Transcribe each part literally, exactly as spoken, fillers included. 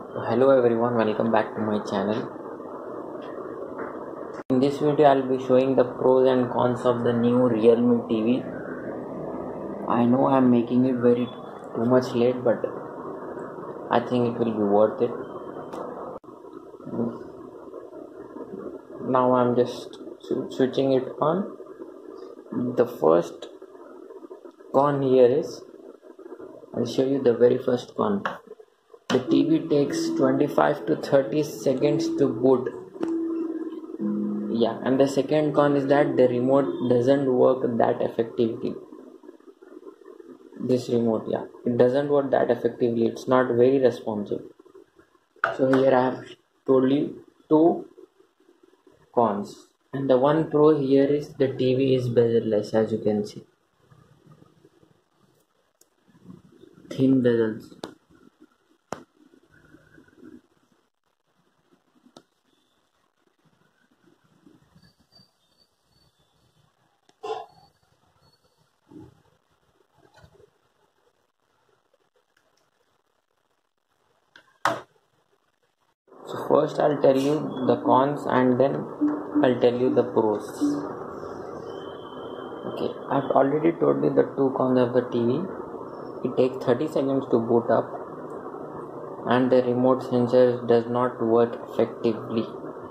Hello everyone, welcome back to my channel. In this video I'll be showing the pros and cons of the new Realme T V. I know I'm making it very too much late, but I think it will be worth it. Now I'm just switching it on. The first con here is, I'll show you the very first con. The T V takes twenty-five to thirty seconds to boot. Yeah, and the second con is that the remote doesn't work that effectively. This remote, yeah, it doesn't work that effectively. It's not very responsive. So here I have told you two cons, and the one pro here is the T V is bezel-less, as you can see. Thin bezels. So first I'll tell you the cons and then I'll tell you the pros. Okay, I've already told you the two cons of the T V. It takes thirty seconds to boot up and the remote sensor does not work effectively.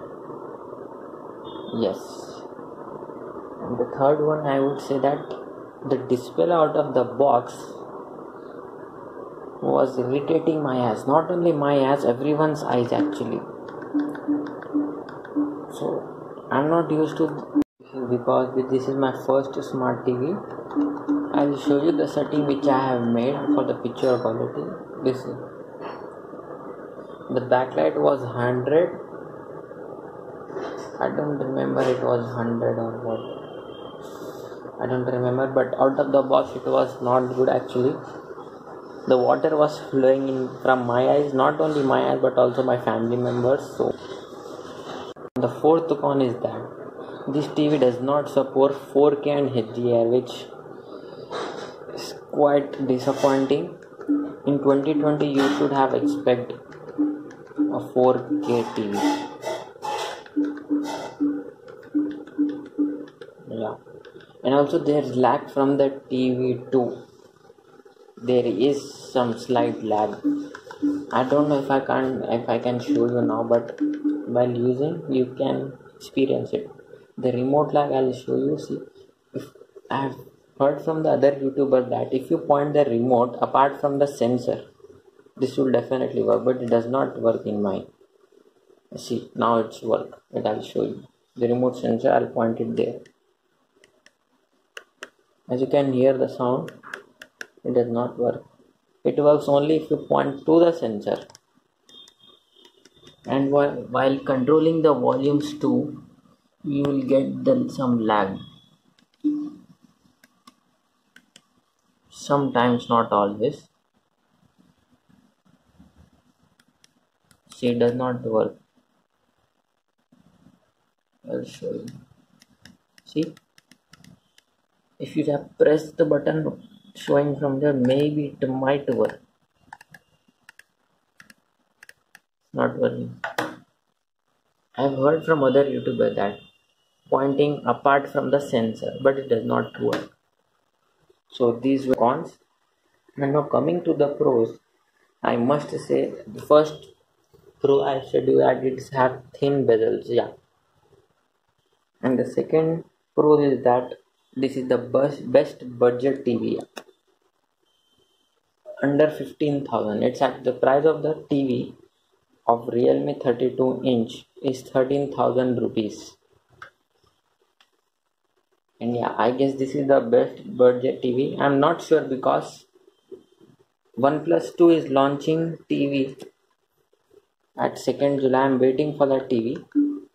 Yes. And the third one, I would say that the display out of the box was irritating my eyes. Not only my eyes, everyone's eyes actually. So I'm not used to, because this is my first smart T V. I'll show you the setting which I have made for the picture quality. This is the backlight was one hundred. I don't remember it was one hundred or what. I don't remember, but out of the box it was not good actually. The water was flowing in from my eyes, not only my eyes but also my family members. So the fourth con is that this T V does not support four K and H D R, which is quite disappointing. In twenty twenty you should have expected a four K T V. Yeah, and also there's lag from the T V too. There is some slight lag. I don't know if I can if I can show you now, but while using you can experience it. The remote lag I'll show you. See, if I have heard from the other YouTuber that if you point the remote apart from the sensor, this will definitely work, but it does not work in mine. See, now it's work. But I'll show you the remote sensor. I'll point it there. As you can hear the sound, it does not work. It works only if you point to the sensor. And while, while controlling the volumes too, you will get the, some lag. Sometimes, not always. See, it does not work. I'll show you. See, if you have pressed the button showing from there, maybe it might work. Not working. I've heard from other YouTubers that pointing apart from the sensor, but it does not work. So these were cons. And now coming to the pros, I must say the first pro I said you that it have thin bezels, yeah. And the second pro is that this is the best best budget T V. Under fifteen thousand. It's at the price of the T V of Realme thirty-two inch is thirteen thousand rupees. And yeah, I guess this is the best budget T V. I'm not sure because OnePlus two is launching T V at second July. I'm waiting for that T V.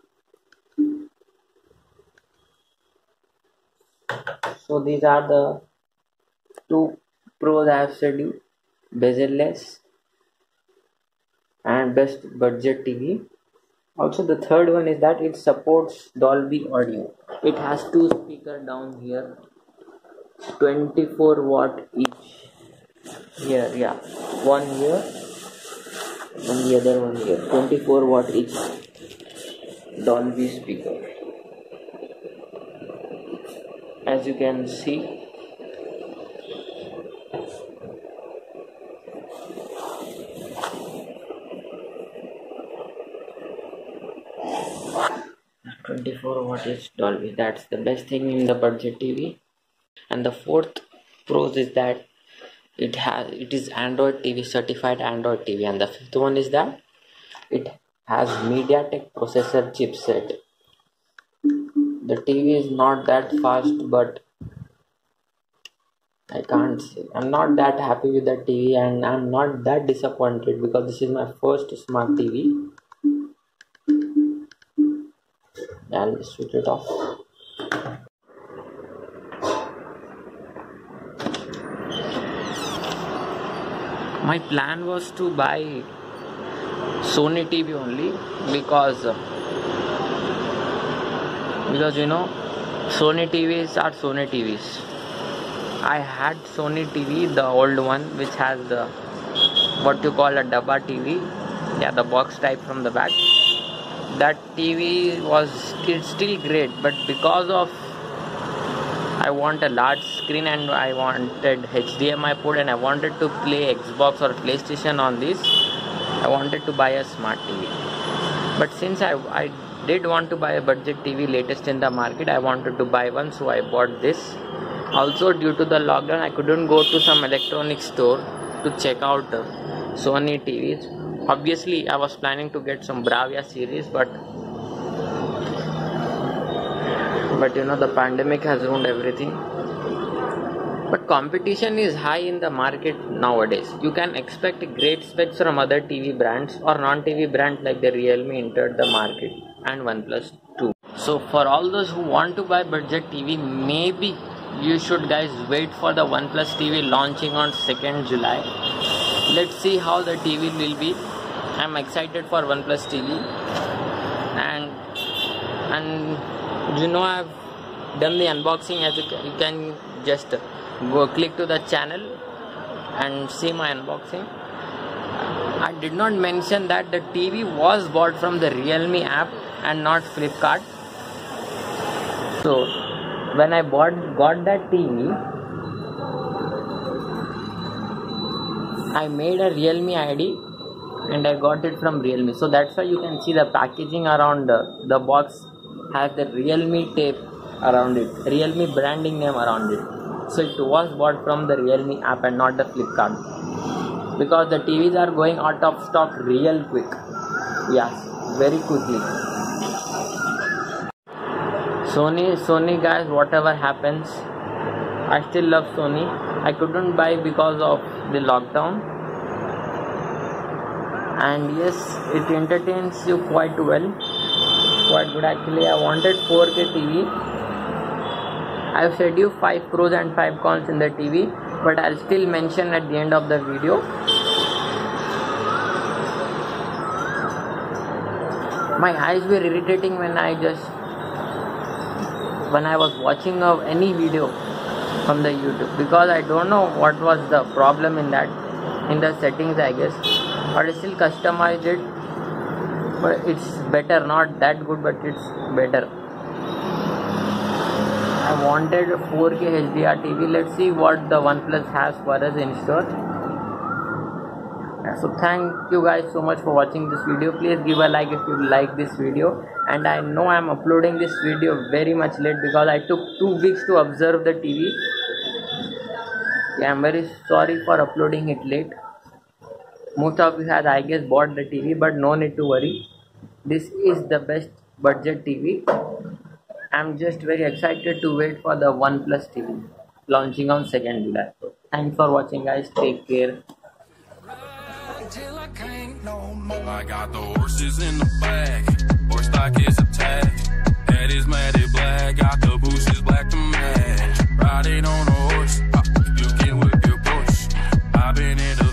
So these are the two pros I have said you. Bezel-less and best budget T V. Also the third one is that it supports Dolby audio. It has two speakers down here, twenty-four watt each. Here, yeah, one here and the other one here, twenty-four watt each Dolby speaker. As you can see, twenty-four watt is Dolby. That's the best thing in the budget T V. And the fourth pros is that it has it is Android T V, certified Android T V. And the fifth one is that it has MediaTek processor chipset. The T V is not that fast, but I can't say I'm not that happy with the T V, and I'm not that disappointed because this is my first smart T V. I'll switch it off. My plan was to buy Sony T V only because because you know Sony T Vs are Sony T Vs. I had Sony T V, the old one, which has the what you call a Dabba T V, yeah, the box type from the back. That T V was it's still great, but because of I want a large screen and I wanted H D M I port and I wanted to play Xbox or PlayStation on this, I wanted to buy a smart T V. But since I, I did want to buy a budget T V, latest in the market, I wanted to buy one, so I bought this. Also, due to the lockdown, I couldn't go to some electronic store to check out uh, Sony T Vs. Obviously, I was planning to get some Bravia series, but but you know the pandemic has ruined everything. But competition is high in the market nowadays. You can expect great specs from other T V brands or non-T V brands like the Realme entered the market and OnePlus too. So for all those who want to buy budget T V, maybe you should guys wait for the OnePlus T V launching on second July. Let's see how the T V will be. I'm excited for OnePlus T V, and and you know I've done the unboxing. As you can, you can just go click to the channel and see my unboxing. I did not mention that the T V was bought from the Realme app and not Flipkart. So when I bought got that T V, I made a Realme I D and I got it from Realme. So that's why you can see the packaging around the, the box has the Realme tape around it, Realme branding name around it. So it was bought from the Realme app and not the Flipkart, because the T Vs are going out of stock real quick. Yes, very quickly. Sony, Sony guys, whatever happens, I still love Sony. I couldn't buy because of the lockdown. And yes, it entertains you quite well, quite good actually. I wanted four K T V. I've said you five pros and five cons in the T V, but I'll still mention at the end of the video. My eyes were irritating when I just when I was watching of any video from the YouTube, because I don't know what was the problem in that, in the settings I guess, but I still customized it. But it's better, not that good, but it's better. I wanted a four K H D R T V. Let's see what the OnePlus has for us in store. So thank you guys so much for watching this video. Please give a like if you like this video. And I know I am uploading this video very much late because I took two weeks to observe the T V. Yeah, I'm very sorry for uploading it late. Most of you had, I guess, bought the T V, but no need to worry. This is the best budget T V. I'm just very excited to wait for the OnePlus T V launching on second July. Thanks for watching guys. Take care. I got the horses in the back. Horse stock is attached. Head is matted black. Got the bushes black to match. Riding on a horse. You can whip your Porsche. I've been in the